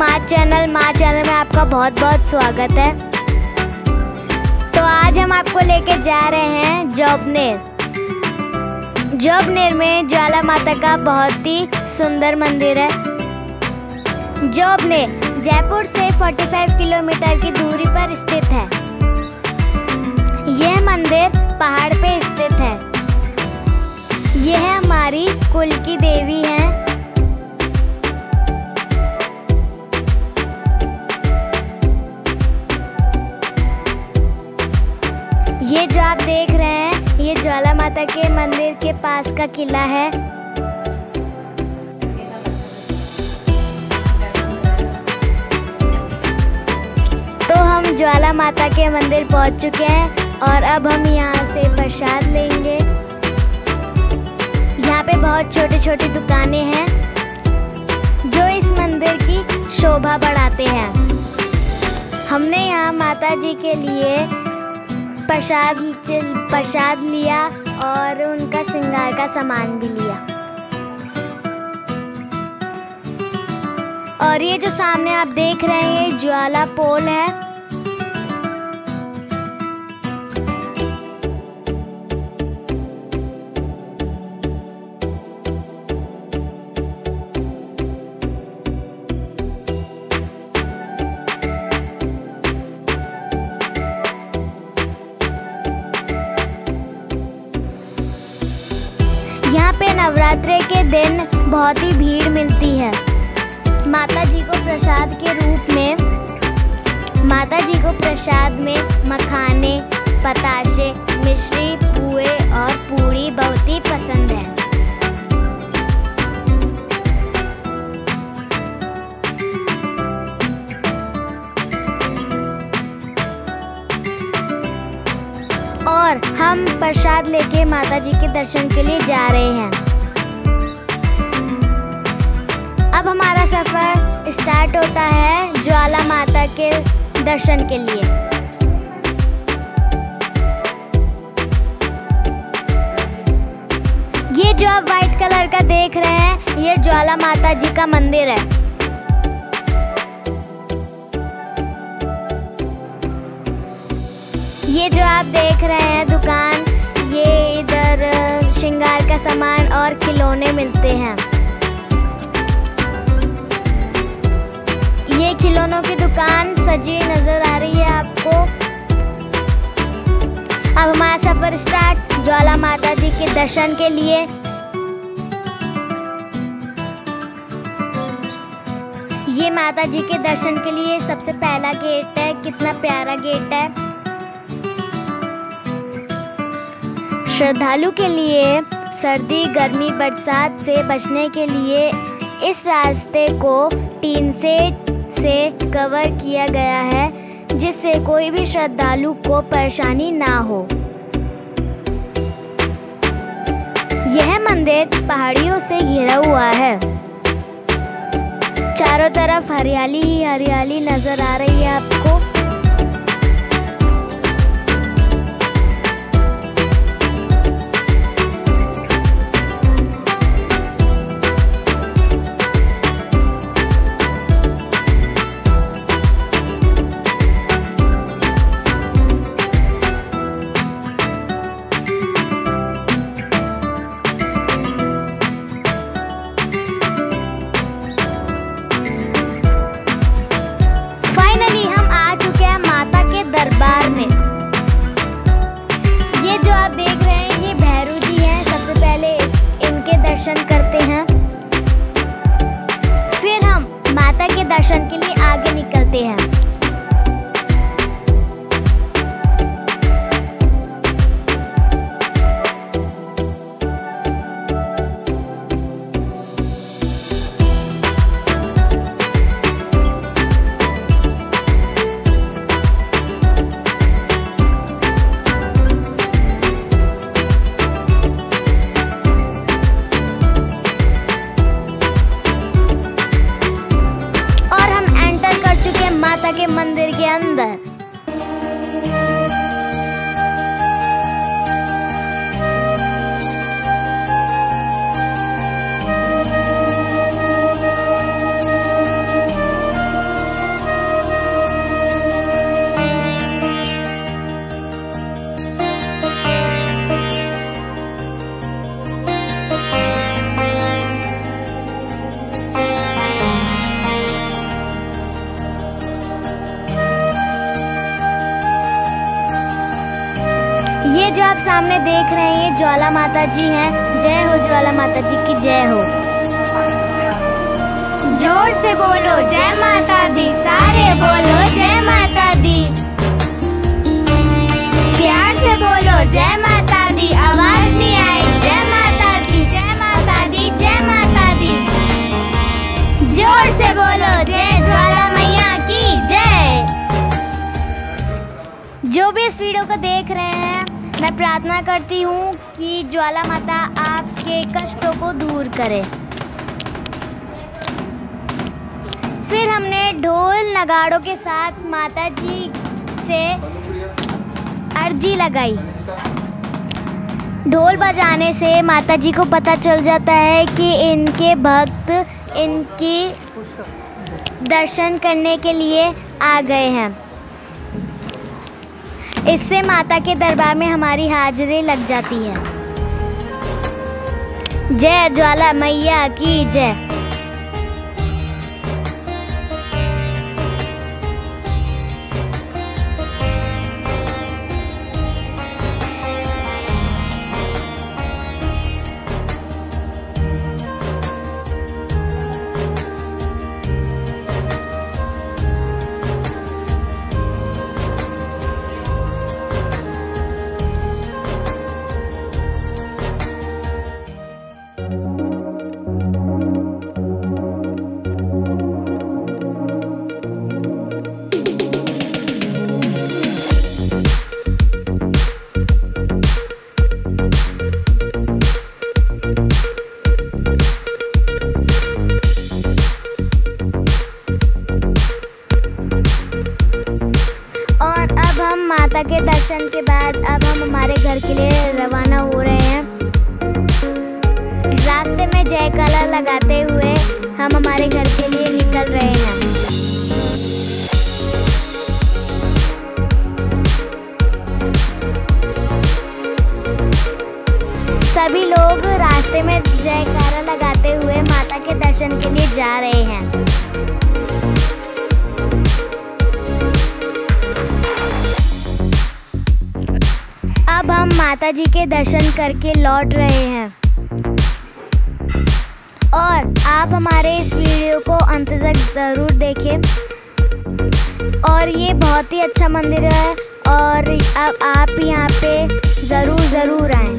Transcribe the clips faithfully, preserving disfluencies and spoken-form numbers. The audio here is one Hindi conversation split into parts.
माँ चैनल माँ चैनल में आपका बहुत बहुत स्वागत है। तो आज हम आपको लेके जा रहे हैं जोबनेर। जोबनेर में ज्वाला माता का बहुत ही सुंदर मंदिर है। जोबनेर जयपुर से पैंतालीस किलोमीटर की दूरी पर स्थित है। यह मंदिर पहाड़ पे स्थित है। यह हमारी कुल की देवी हैं। ये जो आप देख रहे हैं ये ज्वाला माता के मंदिर के पास का किला है। तो हम ज्वाला माता के मंदिर पहुंच चुके हैं और अब हम यहाँ से प्रसाद लेंगे। यहाँ पे बहुत छोटी छोटी दुकानें हैं जो इस मंदिर की शोभा बढ़ाते हैं। हमने यहाँ माता जी के लिए प्रसाद प्रसाद लिया और उनका श्रृंगार का सामान भी लिया। और ये जो सामने आप देख रहे हैं ये ज्वाला पोल है। यहाँ पे नवरात्रि के दिन बहुत ही भीड़ मिलती है। माता जी को प्रसाद के रूप में माता जी को प्रसाद में मखाने, बताशे, मिश्री, पुए और पूड़ी बहुत ही पसंद है। और हम प्रसाद लेके माता जी के दर्शन के लिए जा रहे हैं। अब हमारा सफर स्टार्ट होता है ज्वाला माता के दर्शन के लिए। ये जो आप व्हाइट कलर का देख रहे हैं ये ज्वाला माता जी का मंदिर है। ये जो आप देख रहे हैं दुकान, ये इधर श्रृंगार का सामान और खिलौने मिलते हैं। ये खिलौनों की दुकान सजी नजर आ रही है आपको। अब हमारा सफर स्टार्ट ज्वाला माता जी के दर्शन के लिए। ये माता जी के दर्शन के लिए सबसे पहला गेट है। कितना प्यारा गेट है। श्रद्धालु के लिए सर्दी, गर्मी, बरसात से बचने के लिए इस रास्ते को टीन सेट से कवर किया गया है जिससे कोई भी श्रद्धालु को परेशानी ना हो। यह मंदिर पहाड़ियों से घिरा हुआ है। चारों तरफ हरियाली ही हरियाली नजर आ रही है आपको। दरबार में ये जो आप देख रहे हैं ये भैरू जी हैं। सबसे पहले इनके दर्शन करते हैं, फिर हम माता के दर्शन के लिए आगे निकलते हैं। सामने देख रहे हैं ज्वाला माता जी हैं। जय हो ज्वाला माता जी की जय हो। जोर से बोलो जय माता दी, सारे बोलो जय माता दी। प्यार से बोलो जय माता दी, आवाज नहीं आई। जय माता दी, जय माता दी, जय माता दी। जोर से बोलो जय ज्वाला मैया की जय। जो भी इस वीडियो को देख रहे हैं, मैं प्रार्थना करती हूँ कि ज्वाला माता आपके कष्टों को दूर करे। फिर हमने ढोल नगाड़ों के साथ माता जी से अर्जी लगाई। ढोल बजाने से माता जी को पता चल जाता है कि इनके भक्त इनकी दर्शन करने के लिए आ गए हैं। इससे माता के दरबार में हमारी हाजिरी लग जाती है। जय ज्वाला मैया की जय। माता के दर्शन के बाद अब हम हमारे घर के लिए रवाना हो रहे हैं। रास्ते में जयकारा लगाते हुए हम हमारे घर के लिए निकल रहे हैं। सभी लोग रास्ते में जयकारा लगाते हुए माता के दर्शन के लिए जा रहे हैं। अब हम माता जी के दर्शन करके लौट रहे हैं और आप हमारे इस वीडियो को अंत तक ज़रूर देखें। और ये बहुत ही अच्छा मंदिर है और अब आप यहाँ पे ज़रूर ज़रूर आएं।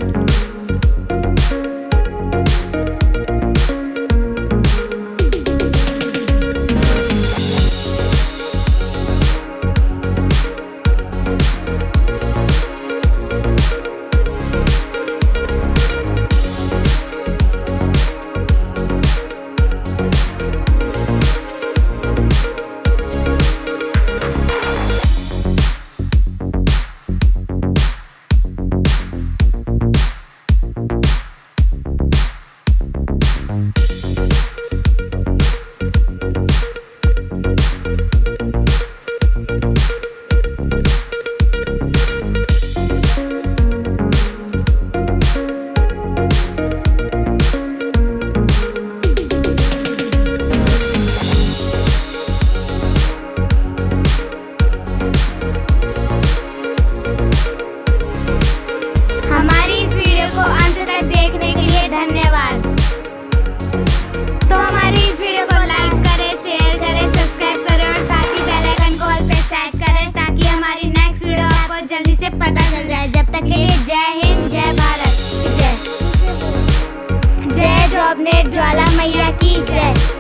जल्दी से पता चल जाए। जब तक के लिए जय हिंद, जय भारत, जय जय जॉबनेट ज्वाला मैया की जय।